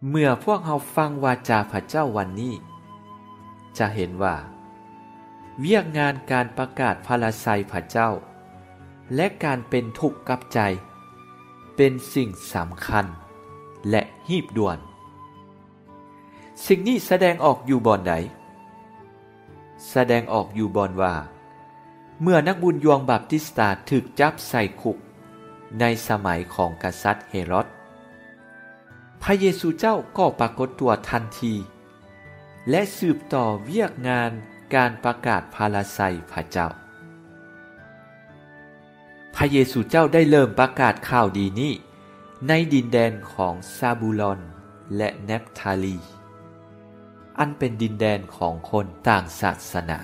เมื่อพวกเราฟังวาจาพระเจ้าวันนี้จะเห็นว่าเวียกงานการประกาศพระราชัยพระเจ้าและการเป็นทุกข์กับใจเป็นสิ่งสำคัญและรีบด่วนสิ่งนี้แสดงออกอยู่บ่อนใดแสดงออกอยู่บ่อนว่าเมื่อนักบุญยวงบาปติสตาถูกจับใส่คุกในสมัยของกษัตริย์เฮโรดพระเยซูเจ้าก็ปรากฏตัวทันทีและสืบต่อเวียกงานการประกาศพระราชัยพระเจ้าพระเยซูเจ้าได้เริ่มประกาศข่าวดีนี้ในดินแดนของซาบูลอนและเนฟทาลีอันเป็นดินแดนของคนต่างศาสนา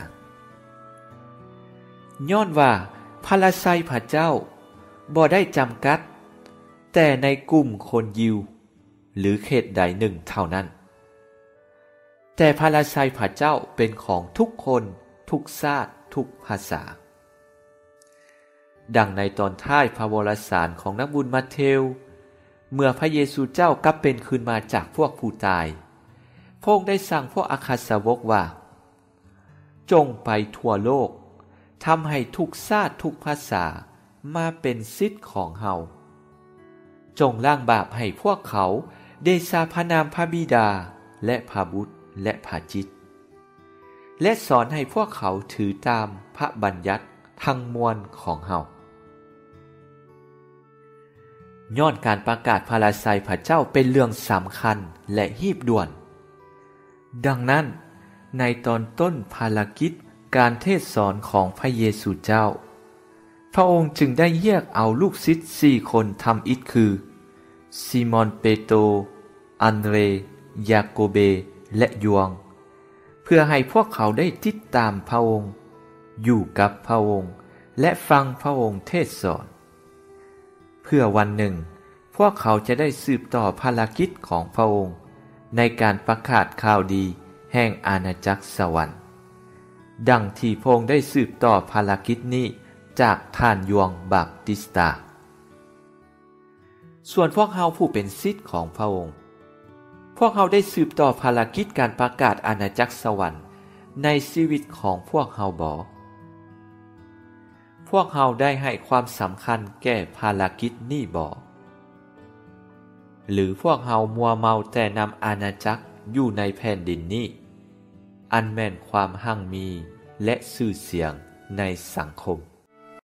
ย้อนว่าพระราชัยพระเจ้าบ่ได้จำกัดแต่ในกลุ่มคนยิวหรือเขตใดหนึ่งเท่านั้นแต่พระราชัยพระเจ้าเป็นของทุกคนทุกชาติทุกภาษาดังในตอนท้ายพระวรสารของนักบุญมัทธิวเมื่อพระเยซูเจ้ากลับเป็นคืนมาจากพวกผู้ตายพระองค์ได้สั่งพวกอัครสาวกว่าจงไปทั่วโลกทำให้ทุกชาติทุกภาษามาเป็นศิษย์ของเฮาจงล้างบาปให้พวกเขาเดชาพระนามพระบิดาและพระบุตรและพระจิตและสอนให้พวกเขาถือตามพระบัญญัติทั้งมวลของเฮาย้อนการประกาศพระราชัยพระเจ้าเป็นเรื่องสำคัญและรีบด่วนดังนั้นในตอนต้นภารกิจการเทศสอนของพระเยซูเจ้าพระองค์จึงได้แยกเอาลูกศิษย์4 คนทำอิฐคือซิมอนเปโตรอันเดรยาโกเบและยวงเพื่อให้พวกเขาได้ติดตามพระองค์อยู่กับพระองค์และฟังพระองค์เทศสอนเพื่อวันหนึ่งพวกเขาจะได้สืบต่อภารกิจของพระองค์ในการประกาศข่าวดีแห่งอาณาจักรสวรรค์ดังที่พระองค์ได้สืบต่อภารกิจนี้จากท่านยวงบาปติสตาส่วนพวกเราผู้เป็นศิษย์ของพระองค์พวกเราได้สืบต่อภารกิจการประกาศอาณาจักรสวรรค์ในชีวิตของพวกเราบ่พวกเราได้ให้ความสำคัญแก่ภารกิจนี้บ่หรือพวกเรามัวเมาแต่นำอาณาจักรอยู่ในแผ่นดินนี้อันแม่นความหั่งมีและชื่อเสียงในสังคม